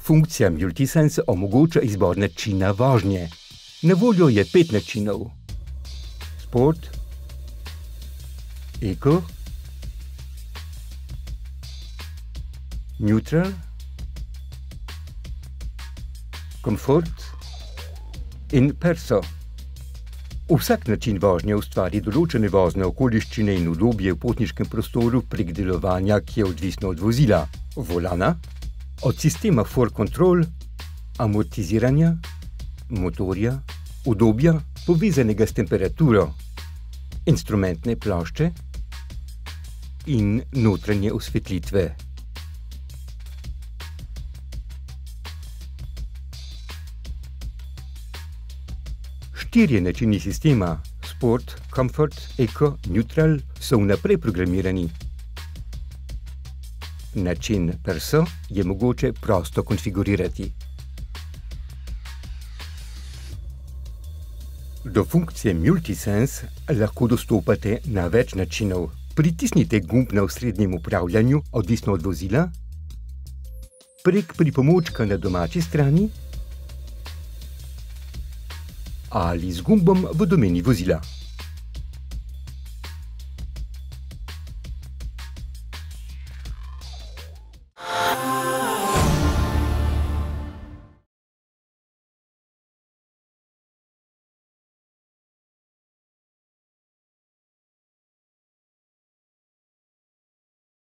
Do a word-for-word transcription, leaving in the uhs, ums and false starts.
Funkcija Multisense omogoča izbor načina vožnje. Na voljo je pet načinov. Sport, Eco, Neutral, Komfort in Perso. Vsak način vožnje ustvari določene vozne okoliščine in udobje v potniškem prostoru prek delovanja, ki je odvisno od vozila, volana, od sistema for control, amortiziranja, motorja, udobja, povezanega s temperaturo, instrumentne plošče in notranje osvetlitve. Štirje načini sistema, Sport, Comfort, Eco, Neutral, so vnaprej programirani. Način Perso je mogoče prosto konfigurirati. Do funkcije Multisense lahko dostopate na več načinov. Pritisnite gumb na osrednjem upravljanju, odvisno od vozila, prek pripomočka na domači strani ali z gumbom v domeni vozila.